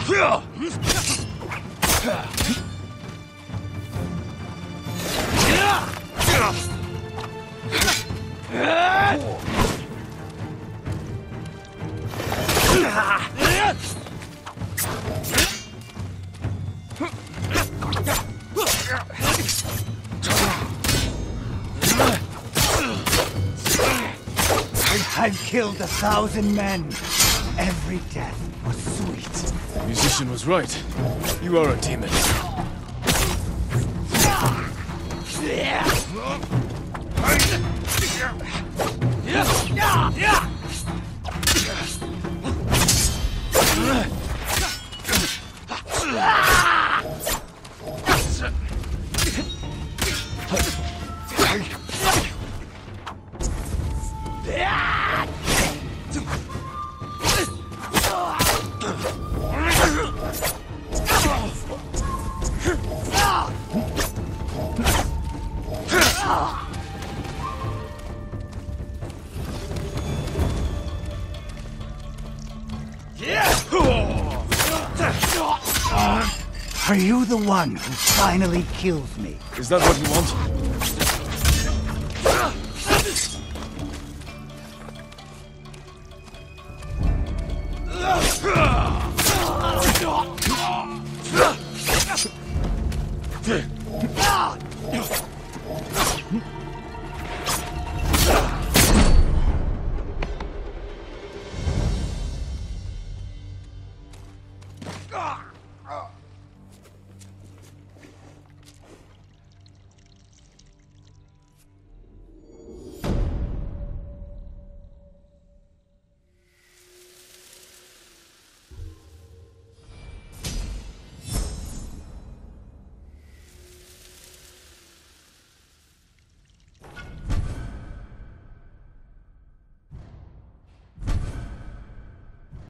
I've killed 1,000 men. Every death was sweet. The musician was right. You are a demon. Are you the one who finally kills me? Is that what you want?